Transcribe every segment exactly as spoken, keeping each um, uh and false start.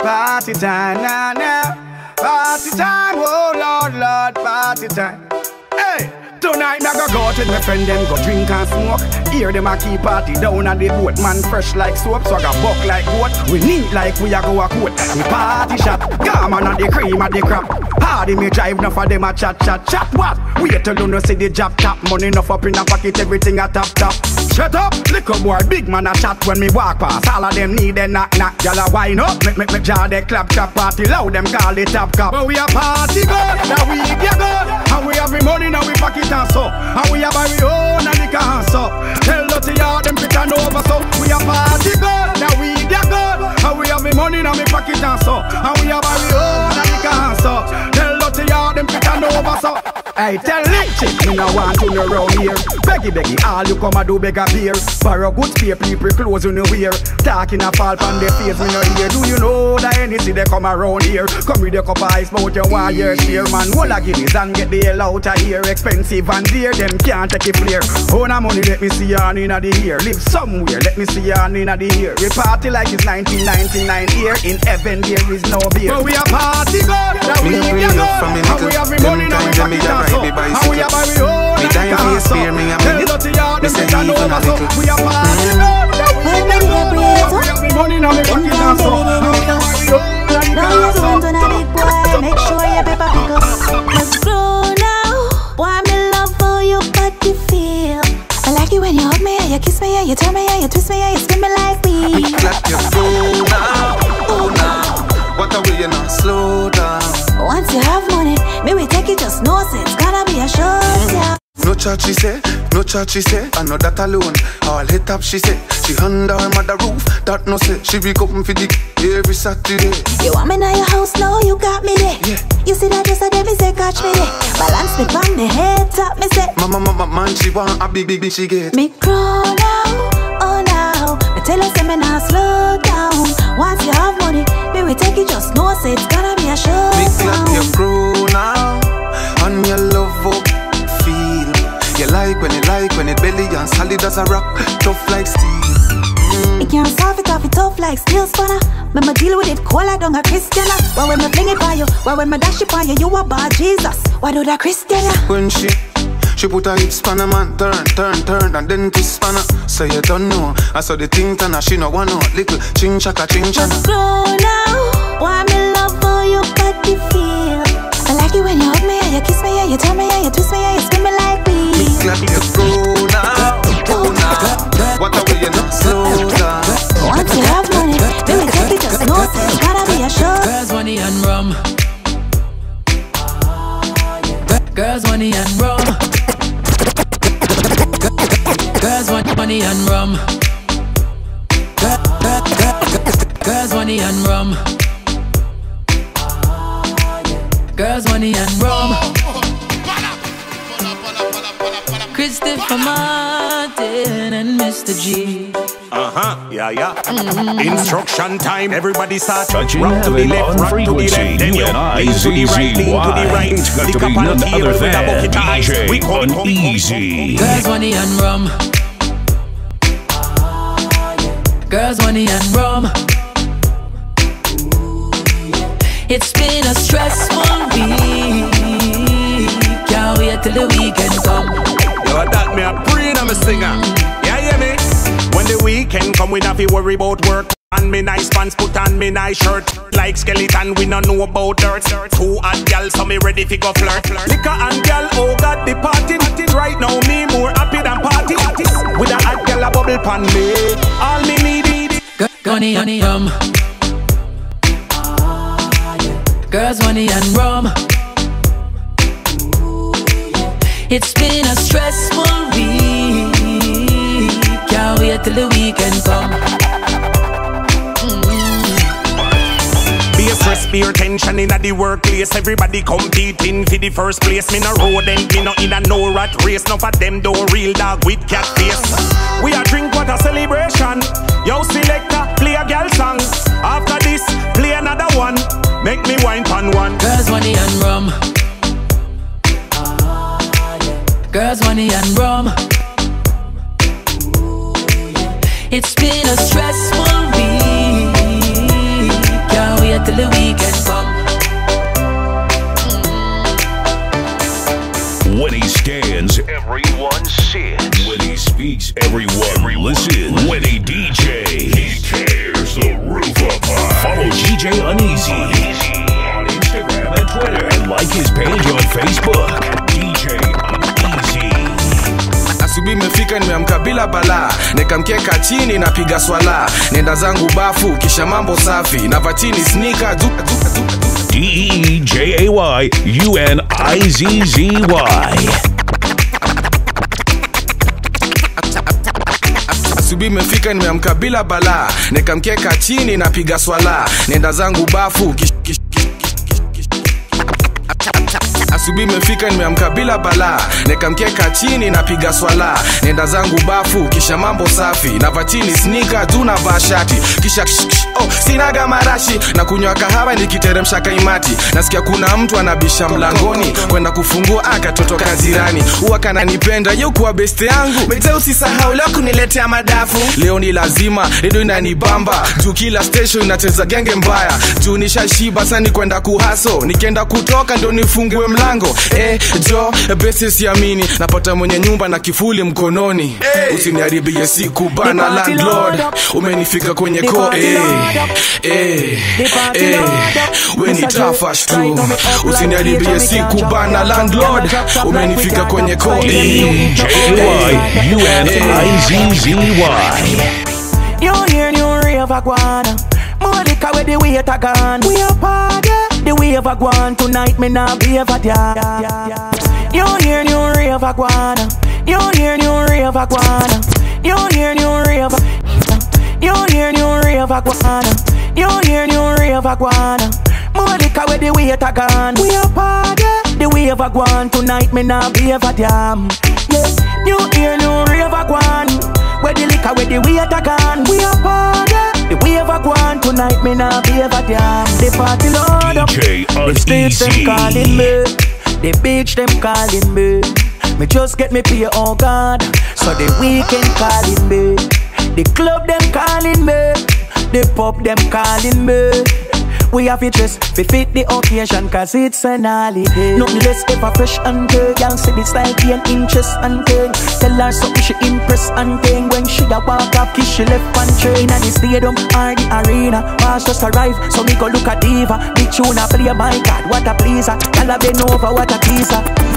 Party time, now, now. Party time, oh Lord, Lord, party time. Hey! Tonight, I go go out with my friend, them go drink and smoke. Hear them a keep party down on the boat. Man fresh like soap, so I got buck like goat. We neat like we a go a coat. We party shop, come on the cream of the crap. Hardy me drive, enough of them a chat, chat, chat. What? Wait till you know see the job top. Money enough up in the pocket, everything a top, top. Shut up, little boy, big man a chat when me walk past. All of them need a knock, knock. Y'all a wine up, make, make, make jaw they clap, clap. Party loud, them call it top, cap. But we a party good, now we get good. And we have the money, now we pocket and so. And we have our own and liquor and so. Tell the yard them pick and over so. We a party good, now we get good. And we have the money, now we pocket and so. And we have our own and liquor and so. Tell the yard them pick and over so. Hey, tell Lynch, me no want to know round here. Beggy, beggy, all you come and do beg a beer. Borrow good spear, people clothes you know wear. Talking a fall from the face, me no hear. Do you know that any see they come around here? Come with a cup of ice, but you want your share. Man, all a guineas and get the hell out of here. Expensive and dear, them can't take it flare. Own a money, let me see you on in the year. Live somewhere, let me see you on in the year. We party like it's nineteen ninety-nine here. In heaven there is no beer. But we a party good, now we get good. And we have the money, now we pocket and so. And we have our own and liquor and so. Tell the yard them pick and over so. We a party good, now we get good. And we have the money, now we pocket and so. And we have our own and liquor and so. Don't you want to big boy, make sure you pepper pick up. Let's grow now. Why me love for your body feel? I like it when you hug me, and you kiss me, and you turn me, and you twist me, and you spin me like me. Let you go now, oh now. What are we, you not slow down? Once you have money, me we take it, just know it. It's gonna be a show, yeah. No chat she say, no chat she say. I know that alone, all hit up she say. She under her mother roof, that no say. She be come for the every Saturday. You want me now your house, now you got me there. Yeah. You see that dress, I me say catch me there. Balance me on me head top, me say. Mama, mama, man, she want a big, big, big she get. Me grow now, oh now. Me tell her say me now slow down. Once you have money, me we take it, just know say it's gonna be a show. Big like you grow now, and your love up feel. You like when you like when it belly and solid as a rock, tough like steel. Me can't solve it off it tough like steel spanner. Me ma deal with it cold like dung a Christiana. Why when me fling it by you, why when me dash it by you, you a bad Jesus. Why do that Christiana? When she She put her hips spanner man, turn, turn, turn, and then twist spanner. So you don't know, I saw the thing turn, she no want no little ching chaka ching chana. Just grow now, why me love for your body feel? I like it when you hug me, and you kiss me, and you turn me, and you twist me, and you spin me like me. Me glad you go now, go now. What are we, you not slow down? Once you have money, then we take it, just know it's gotta be a show. Girls, money and rum. Girls, money and rum. Girls want money and rum. Girls money and rum. Girls money and rum. Christopher Martin and Mister G. Uh-huh, yeah, yeah. Mm-hmm. Instruction time, everybody start. Touching rock to the left, rock to the left, then you lean to the right, lean to the right. It's got to Lick be up on none the other table with a than bucket of ice. D J We come, come, Uneasy. Girls money and rum. Girls money and rum. It's been a stressful week. Can't wait till the weekend come. Yo, that me a brain of a singer. Yeah, yeah, me. When the weekend come, we not fi worry about work. And me nice pants, put on me nice shirt. Like skeleton, we no know about dirt. Two hot gal, so me ready fi go flirt. Liquor and gal, oh God, the party. Right now, me more happy than party. With a hot gal a bubble pan me. All me need is money and rum. Girls money and rum. It's been a stressful week. Can't wait till the weekend come. Be a stress, be your tension in the workplace. Everybody competing for the first place. Me no road and me no in a no rat race. None of them do real dog with cat face. We a drink what a celebration. Yo selector, play a girl song. After this, play another one. Make me wine pan one. Girls money and rum. Girls money and rum. It's been a stressful week. Can't wait Facebook, D J Uneasy. Asubuhi imefika nimeamka bila balaa, nikamkeka chini napiga swala, nenda zangu bafu kisha mambo safi, na vatini sneaker du, du, du, du. D E J A Y U N I Z Z Y. Asubuhi imefika nimeamka bila balaa, nikamkeka chini napiga swala, nenda zangu bafu kish, kish, kish, kish, kish, kish. Asubuhi imefika nimeamka bila balaa, nikamkeka chini napiga swala, nenda zangu bafu kisha mambo safi, na vatini sneaker tu na bashati kisha kish, kish, oh sinaga marashi na kunywa kahawa nikiteremsha kaimati, nasikia kuna mtu anabisha mlangoni kwenda kufungua akatoto kazirani, huwa kananipenda yo kuwa beste yangu, mete usisahau leo kuniletea madafu, leo ni lazima redio inanibamba juu kila station inacheza genge mbaya, juu nishashiba sani kwenda kuhaso, nikienda kutoka ndio nifungue mlango, eh jo bese siamini napata mwenye nyumba na kifuli mkononi, hey. Usiniharibie siku bana landlord, umenifika kwenye ko eh eh eh we ni tafash tu, usiniharibie siku bana landlord, umenifika kwenye ko eh D J A Y U N I Z Z Y. You hear new rave a guana, Monica with the weight a gun. We a party, the wave a guan tonight. Me nah be a ya. You hear new rave a guana, you hear new rave a guana, you hear new rave, you hear new rave a guana, you hear new rave a guana. Monica with the weight a gun. We a party, the wave a guan tonight. Me nah be a ya. Yeah, you hear new rave a guan. Where the liquor, where the weight a gun. We a party, the wave a guan tonight. Me nah be a ya. The party load up, the streets them calling me, the beach them calling me. Me just get me pay, oh God. So the weekend calling me, the club them calling me, the pub them calling me. We have to dress fit fit the occasion, cause it's an holiday. Nothing less ever fresh and good. Y'all see this style gain interest and thing. Tell her something she impress and thing. When she a walk up, kiss she left and train. And the stadium or the arena, Mars just arrive, so me go look at diva. Big tune a play, my God, what a pleaser. Y'all a been over, what a teaser.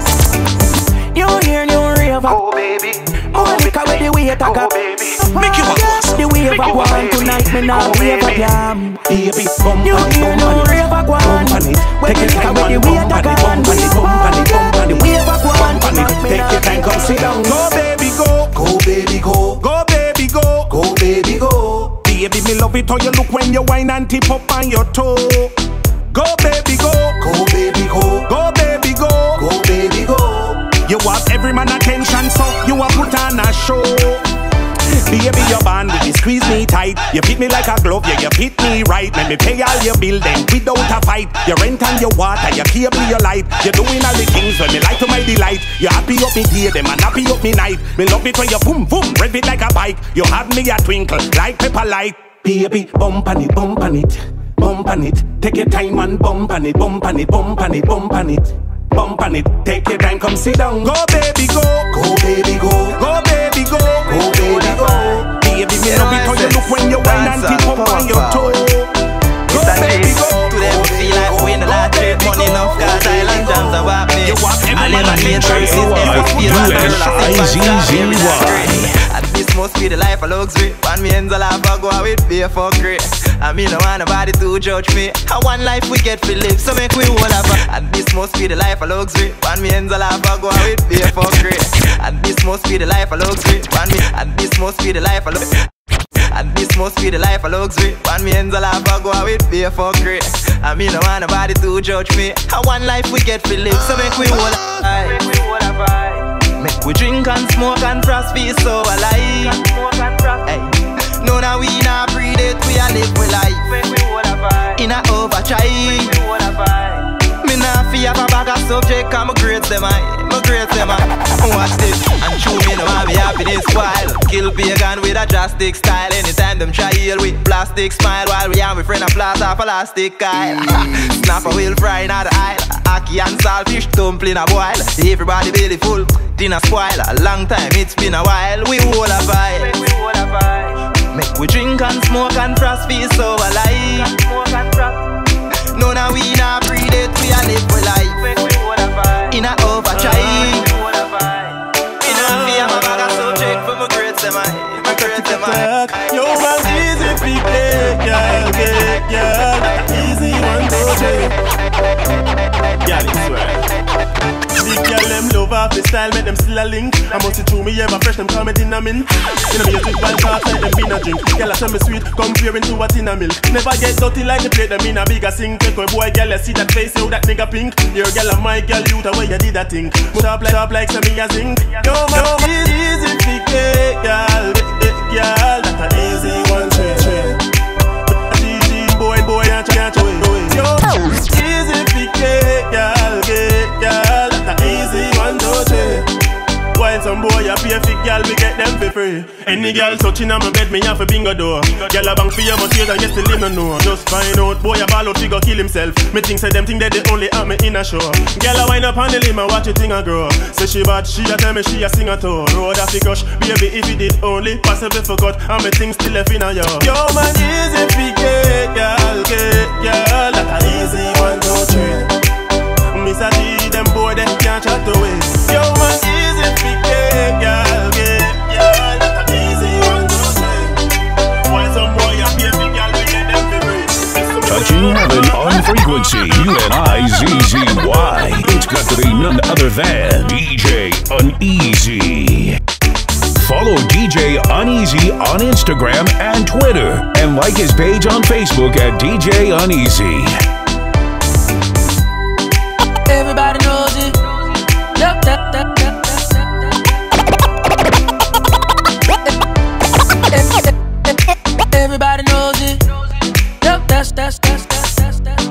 You hear new rave, oh baby. Monica with the weight a gun. Make you a the wave a guan tonight. Me now wave a damn. Baby, bump you hear no rave a guan. When you come with the weight a gun. The wave a guan tonight. Take your time, come sit down. Go baby go, go baby go, go baby go, go baby go. Baby me love it how you look when you whine and tip up on your toe. Go baby go, go baby go, go baby go, go baby go. You have every man attention, so you a put on a show. Baby, your band with you squeeze me tight. You fit me like a glove, yeah, you fit me right. Let me pay all your bill then without a fight. Your rent and your water, your cable, your light. You're doing all the things when me like to my delight. You happy up me day, them and happy up me night. Me love it when you boom boom, rev it like a bike. You have me a twinkle like pepper light. Baby, bump on it, bump on it, bump on it. Take your time and bump on it, bump on it, bump on it, bump on it. Bump on it, take your time, come sit down. Go baby go, go baby go, go baby go, go baby go. Baby me love it how you look when you whine and tip up on your toe. Go baby go. To them feel like we in the last trip, money enough, cause island jams are whopping. You want I never made choices, never feel like and this must be the life of luxury. One me ends a laugh, I go out with beer for great. I mean, I want nobody to judge me. And one life we get to live, so make we all have a. And this must be the life of luxury. One me ends a laugh, I go out with beer for great. And this must be the life of luxury. One me, and this must be the life of luxury. And this must be the life of luxury. One me ends a laugh, I go out with beer for great. I mean, I want nobody to judge me. And one life we get to live, so make we all have a. Make we drink and smoke and frost feel so alive. Hey. No, now we not breathe it, we a live with life. In a overdrive. Me not fear of a bag of subject, cause my grades them high. My grades them high. Watch this, and true me no want me happiness while kill pagan with a drastic style. Anytime them try heal with plastic smile, while we and we friend a blast off a plastic kyle. Snap a wheel fry in the aisle. Ackee and saltfish dumpling a boil. Everybody belly full, dinner spoil. A long time, it's been a while. We all a vibe. Make we drink and smoke and frost feel so alive. No, now we not breathe it, we a live with life. In girl. Easy one, two, three. Girl, it's swear. Big girl, them love off the style, make them still a link. I must see through me ever fresh, them call me dinner min. You know me a drink bad talk like them been a drink. Girl, I tell me sweet, compare into a tin of milk. Never get dirty like the plate, them in a bigger sink. Take away boy, girl, you see that face, yo, that nigga pink. Your girl and my girl, you the way you did that thing. Sharp like, sharp like some me a zinc. Yo, man, easy pick it, girl, girl, that's an easy one, straight, straight. Boy, boy, can't you, can't you, yo, easy pick it, girl, get, girl. Easy one, two, three. While some boy a pay for girl, we get them for free. Any girl touching on my bed, me have a bingo door. Girl a bang for you, but tears and you still live no know. Just find out, boy a ball out, figure kill himself. Me think say them think that they only have me in a show. Girl a wind up on the limb and watch it thing a grow. Say she bad, she a tell me she a sing a tone. Road a fi gush, baby if it did only possible forgot. And me think still left in a yo. Yo man, easy fi get, girl, get, girl. That's an easy one, two, three. Miss a G, them boy, they can't chat away. Yo, man, easy fi get, girl, get, girl. That's an easy one to say. Why some boy a pay fi girl, we get them fi free. Touching heaven on frequency, U N I Z Z Y. It's got to be none other than D J Uneasy. Follow D J Uneasy on Instagram and Twitter, and like his page on Facebook at D J Uneasy. Everybody knows it. Yup, that, that, that, that. Everybody knows it. Yup, that's, that's, that's, that's, that's, that's.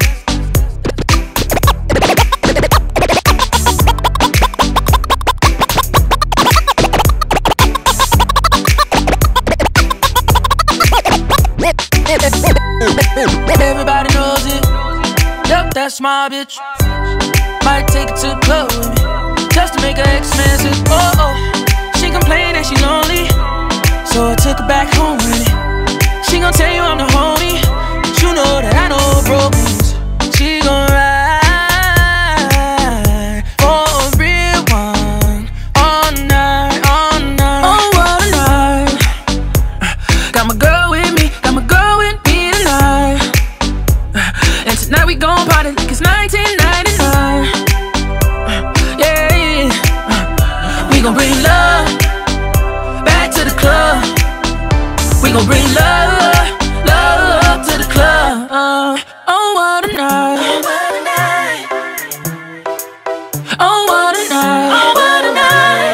Everybody knows it. Yup, that's my bitch. Might take her to the club with me, just to make her expensive. Oh, oh, she complain that she lonely, so I took her back home with me. She gon' tell you I'm the homie, but you know that I know brokenness. She gon' ride for a real one, all night, all night. Oh, what a night. Got my girl with me, got my girl with me tonight. And tonight we gon' party like it's nineteen ninety-nine. We gon' bring love back to the club. We gon' bring love, love to the club. Uh, oh, what a night. Oh, what a night. Oh, what a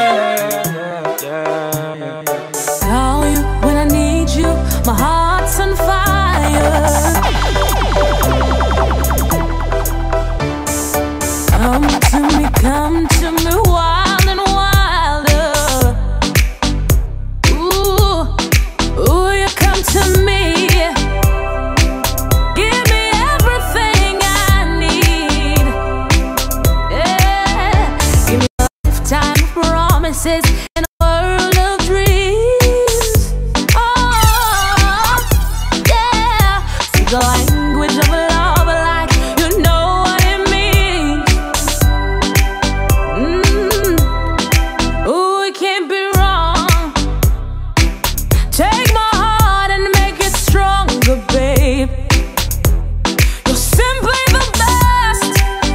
night. I call you when I need you. My heart's on fire. Come to me, come to me, wild and wilder. Ooh, ooh, you come to me. Give me everything I need. Yeah, give me a lifetime of promises and a world of dreams. Oh, yeah, speak the language of love like you know what it means. Ooh, it can't be wrong. Take my heart and make it stronger, babe. You're simply the best.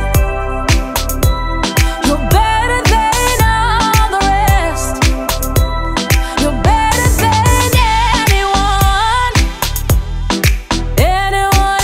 You're better than all the rest. You're better than anyone, anyone,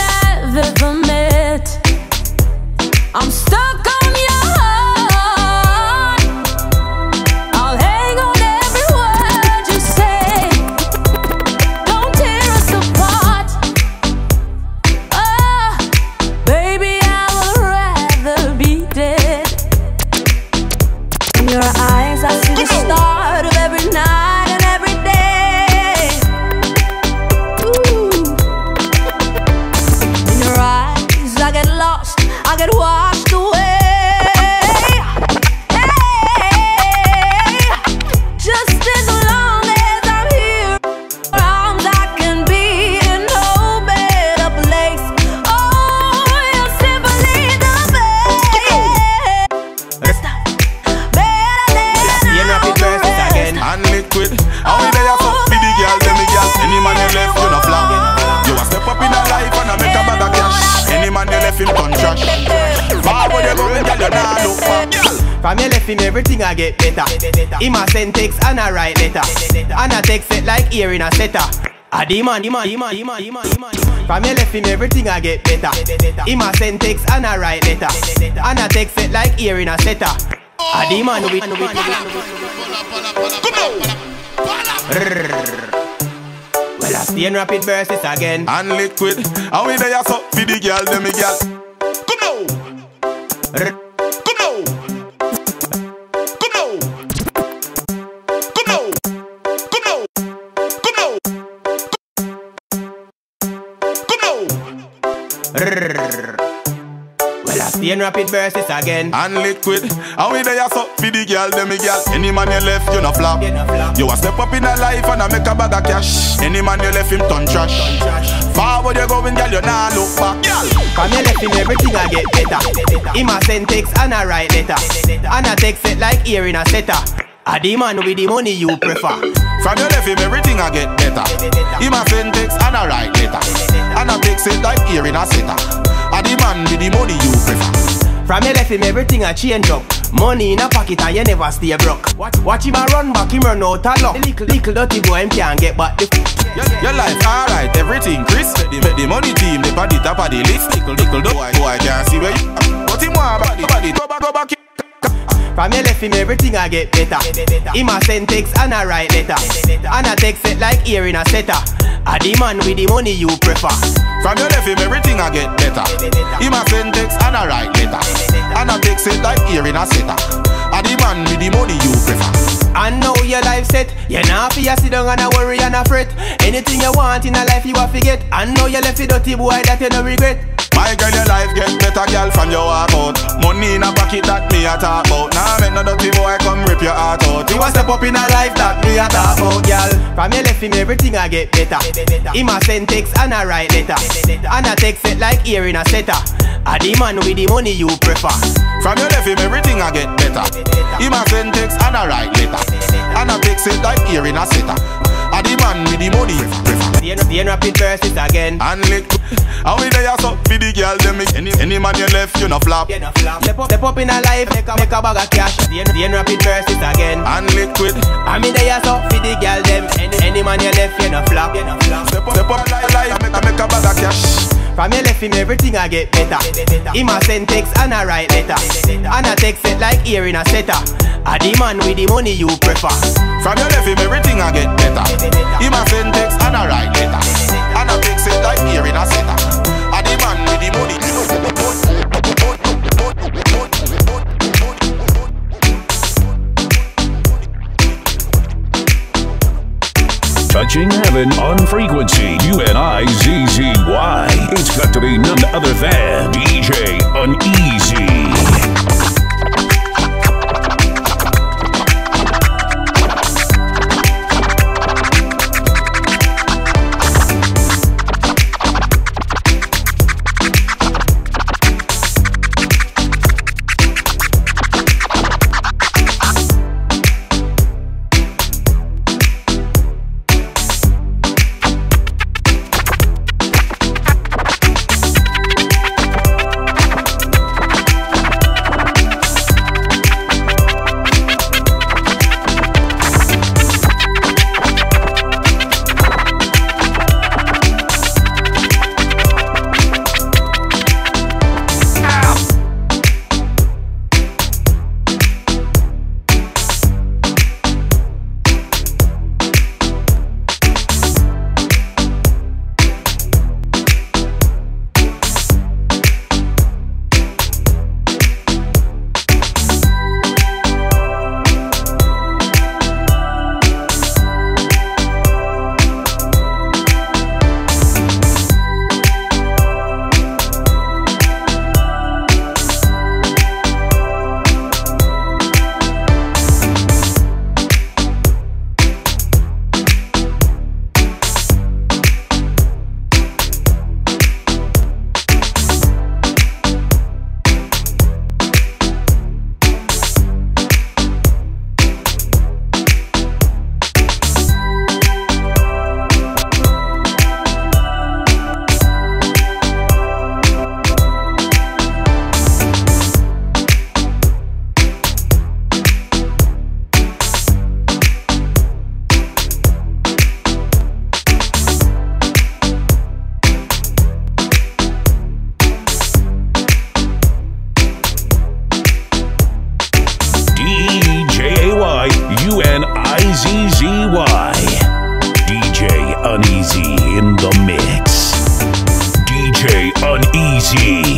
From me left him everything I get better. Him a send text and a write letter. And a text it like ear in a setter. A demand, demand, demand, demand, demand, demand. From me left him everything I get better. Him a send text and a write letter. And a text it like ear in a setter. A demand, we come on. Well, I stay in rapid verses again. And liquid, how we there so for the girl, them me girl. Come now, come now, come now, come now, come now, come now, come now. Well, I stay in rapid verses again. And liquid, how we there so for the girl, them me girl. Any man you left, you no flop. You a step up in a life and I make a bag of cash. Any man you left him turn trash. Forward you going, girl, you nah look back, girl. From me left him everything I get better. Him a send text and a write letter. And a text it like ear in a setter. A demand with the money you prefer. From you left him everything I get better. Him a send text and a write letter. And a text it like ear in a setter. A demand with the money you prefer. From me left him everything I change up. Money in a pocket and you never stay broke. Watch, watch him a run back, him run out of luck. Little, little dirty boy, him can't get back the Your, your life alright, everything crisp. The, the money team, they at the top of the list. Little, little boy, boy can't see where you. But him want body, body, go back, go back. From me left him everything I get better. Him a send text and a write letter. And a text it like ear in a setter. A demand with the money you prefer. From you left him everything I get better. Him a send text and a write letter. And a text it like ear in a setter. A demand with the money you prefer. And now your life set. You not fi sit down and a worry and a fret. Anything you want in a life you a forget. And now you left a dirty boy that you no regret. My girl, your life get better, girl, from your walk out. Money in a pocket that me a talk about. Nah, make no dirty boy come rip your heart out. You a step up in a life that me a talk about, girl. From me left him everything I get better. Him a send text and a write letter. And a text it like ear in a setter. A demand with the money you prefer. From you left him everything I get better. Him a send text and a write letter. And a text it like ear in a setter. A demand with the money you prefer. The end rapid verses again. And lick. How we there so for the girl them any, any man you left you no flop. You no flop. Step up, step up in a life, make a, make a bag of cash. The end, the end rapid verses again. And liquid. I mean there so for the girl them any, any man you left you no flop. You no flop. Step up, step up like life, make a, make a bag of cash. From me left him everything I get better. Him a send text and a write letter. And a text it like ear in a setter. A demand with the money you prefer. From you left him everything I get better. Him a send text and a write letter. And a text it like ear in a setter. A demand with the money. Touching heaven on frequency, U N I Z Z Y. It's got to be none other than D J Uneasy. Z Y. D J Uneasy in the mix. D J Uneasy.